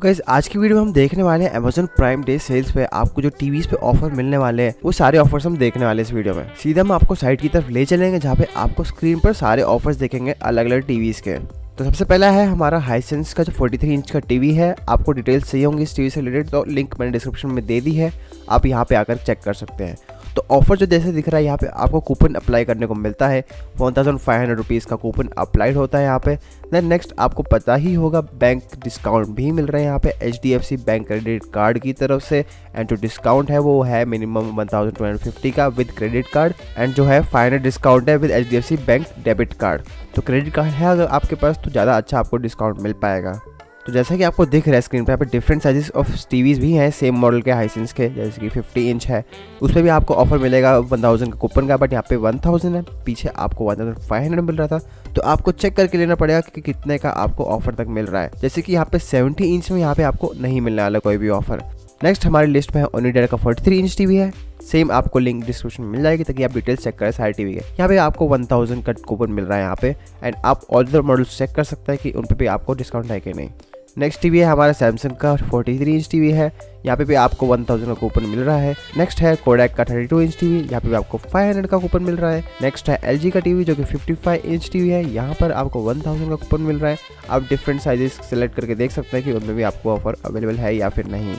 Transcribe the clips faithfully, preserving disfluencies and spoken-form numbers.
Guys आज की video में हम देखने वाले हैं अमेजन प्राइम डे सेल्स पे आपको जो टीवीज पे ऑफर मिलने वाले हैं वो सारे ऑफर्स हम देखने वाले हैं इस वीडियो में। सीधा हम आपको साइट की तरफ ले चलेंगे जहाँ पे आपको स्क्रीन पर सारे ऑफर्स देखेंगे अलग अलग टीवीज के। तो सबसे पहला है हमारा हाइसेंस का जो तैंतालीस इंच का टीवी है। आपको डिटेल्स चाहिए होंगी इस टीवी से रिलेटेड तो लिंक मैंने डिस्क्रिप्शन में दे दी है, आप यहाँ पे आकर चेक कर सकते हैं। तो ऑफर जो जैसे दिख रहा है यहाँ पे आपको कूपन अप्लाई करने को मिलता है, one thousand five hundred rupees का कूपन अप्लाइड होता है यहाँ पे। देन नेक्स्ट आपको पता ही होगा बैंक डिस्काउंट भी मिल रहे हैं यहाँ पे H D F C bank credit card की तरफ से। एंड जो डिस्काउंट है वो है minimum one thousand two hundred fifty का विद क्रेडिट कार्ड, एंड जो है फाइव हंड्रेड डिस्काउंट है with H D F C bank debit card. तो क्रेडिट कार्ड है अगर आपके पास तो ज़्यादा अच्छा आपको डिस्काउंट मिल पाएगा। तो जैसा कि आपको दिख रहा है स्क्रीन पर यहाँ पे डिफरेंट साइजेस ऑफ टीवीज भी हैं सेम मॉडल के हाइसेंस के, जैसे कि फिफ्टी इंच है उस पर भी आपको ऑफर मिलेगा वन थाउजेंड का कूपन का, बट यहाँ पे वन थाउजेंड है, पीछे आपको वन थाउजेंड फाइव हंड्रेड मिल रहा था। तो आपको चेक करके लेना पड़ेगा कि कितने का आपको ऑफर तक मिल रहा है। जैसे कि यहाँ पे सेवेंटी इंच में यहाँ पे आपको नहीं मिलने वाला कोई भी ऑफर। नेक्स्ट हमारी लिस्ट में है ओनिडा का फोर्टी थ्री इंच टीवी है, सेम आपको लिंक डिस्क्रिप्शन में मिल जाएगी ताकि आप डिटेल्स चेक करें सारे टीवी के। यहाँ पे आपको वन थाउजेंड का कूपन मिल रहा है यहाँ पे, एंड आप ऑल मॉडल्स चेक कर सकते हैं कि उन पर भी आपको डिस्काउंट है कि नहीं। नेक्स्ट टीवी है हमारा सैमसंग का फोर्टी थ्री इंच टीवी है, यहाँ पे भी आपको वन थाउजेंड का कूपन मिल रहा है। नेक्स्ट है कोडैक का थर्टी टू इंच टीवी, यहाँ पे भी आपको फाइव हंड्रेड का कूपन मिल रहा है। नेक्स्ट है एलजी का टीवी जो कि फिफ्टी फाइव इंच टीवी है, यहाँ पर आपको वन थाउजेंड का कूपन मिल रहा है। आप डिफरेंट साइजेस सेलेक्ट करके देख सकते हैं कि उनमें भी आपको ऑफर अवेलेबल है या फिर नहीं।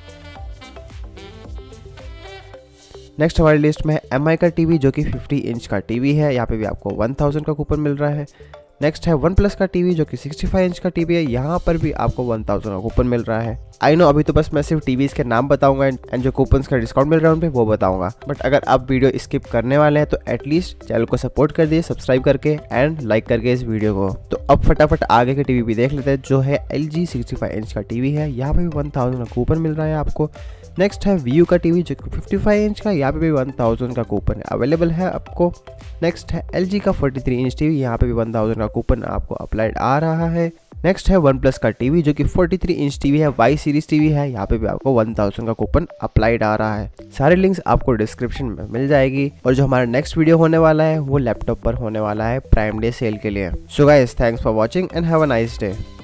नेक्स्ट हमारी लिस्ट में है एम आई का टीवी जो कि फिफ्टी इंच का टीवी है, यहाँ पे भी आपको वन थाउजेंड का कूपन मिल रहा है। नेक्स्ट है वन प्लस का टीवी जो कि सिक्सटी फाइव इंच का टीवी है, यहाँ पर भी आपको वन थाउजेंड का कूपन मिल रहा है। आई नो अभी तो बस मैं सिर्फ टीवीज के नाम बताऊंगा एंड जो कूपन्स का डिस्काउंट मिल रहा है उन पे वो बताऊंगा, बट अगर आप वीडियो स्किप करने वाले हैं तो एटलीस्ट चैनल को सपोर्ट कर दिए सब्सक्राइब करके एंड लाइक करके इस वीडियो को। तो अब फटाफट आगे के टीवी भी देख लेते हैं जो है L G sixty five inch का टीवी है, यहाँ पे भी वन थाउजेंड का कूपन मिल रहा है आपको। नेक्स्ट है वीयू का टीवी जो कि फिफ्टी फाइव इंच का, यहाँ पे भी वन थाउजेंड का कूपन अवेलेबल है आपको। नेक्स्ट है एलजी का फोर्टी थ्री इंच टीवी, यहाँ पे भी वन थाउजेंड का कूपन आपको अप्लाइड आ रहा है। नेक्स्ट है वन प्लस का टीवी जो कि फोर्टी थ्री इंच टीवी है, वाई सीरीज टीवी है, यहाँ पे भी आपको वन थाउजेंड का कूपन अप्लाइड आ रहा है। सारे लिंक्स आपको डिस्क्रिप्शन में मिल जाएगी। और जो हमारा नेक्स्ट वीडियो होने वाला है वो लैपटॉप पर होने वाला है प्राइम डे सेल के लिए। So guys thanks for watching and have a nice day.